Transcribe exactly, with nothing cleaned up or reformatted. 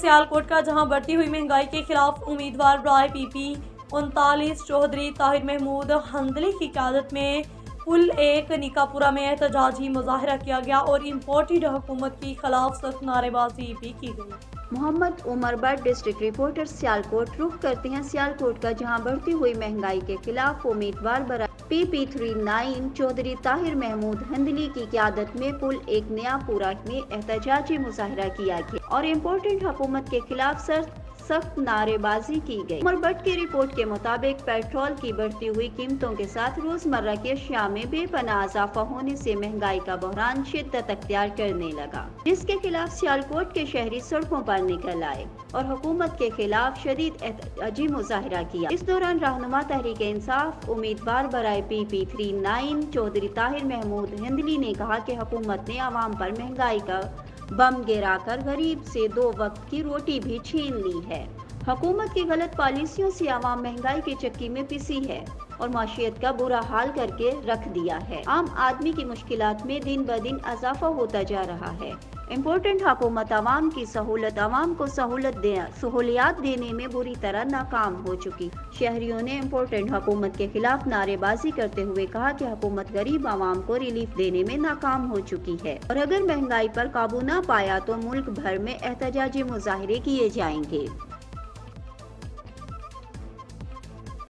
सियालकोट का, जहां बढ़ती हुई महंगाई के खिलाफ उम्मीदवार ब्राय पी पी उनतालीस चौधरी ताहिर महमूद हंदली की क़यादत में पुल एक निकापुरा में एहतजाजी मुजाहरा किया गया और इम्पोर्टेड हुकूमत की खिलाफ सख्त नारेबाजी भी की गई। Muhammad Umar Butt, district reporter, Sialkot. रुख करते हैं सियालकोट का, जहां बढ़ती हुई महंगाई के खिलाफ उम्मीदवार बराए P P three nine Chaudhry Tahir Mahmood Handli की क़यादत में पुल एक नया पूरा में एहतजाजी मुजाहरा किया गया और इम्पोर्टेड हुकूमत के खिलाफ सख्त सख्त नारेबाजी की गई। उमर बट की रिपोर्ट के मुताबिक पेट्रोल की बढ़ती हुई कीमतों के साथ रोजमर्रा की अशिया में बेपनाह इजाफा होने से महंगाई का बहरान शिद्दत अख्तियार करने लगा, जिसके खिलाफ सियालकोट के शहरी सड़कों पर निकल आए और हुकूमत के खिलाफ शदीद एहतजाजी मुजाहरा किया। इस दौरान रहनुमा तहरीक इंसाफ उम्मीदवार बराए P P three nine Chaudhry Tahir Mahmood Handli ने कहा कि हुकूमत ने आवाम पर महंगाई का बम गिरा कर गरीब से दो वक्त की रोटी भी छीन ली है। हुकूमत की गलत पॉलिसियों से आवाम महंगाई की चक्की में पिसी है और माशियत का बुरा हाल करके रख दिया है। आम आदमी की मुश्किलात में दिन ब दिन इजाफा होता जा रहा है। इम्पोर्टेंट हुकूमत आवाम की सहूलत आवाम को सहूलत दे सहूलियात देने में बुरी तरह नाकाम हो चुकी। शहरियों ने इम्पोर्टेंट हुकूमत के खिलाफ नारेबाजी करते हुए कहा कि हुकूमत गरीब आवाम को रिलीफ देने में नाकाम हो चुकी है और अगर महंगाई पर काबू न पाया तो मुल्क भर में एहतजाजी मुजाहरे किए जाएंगे।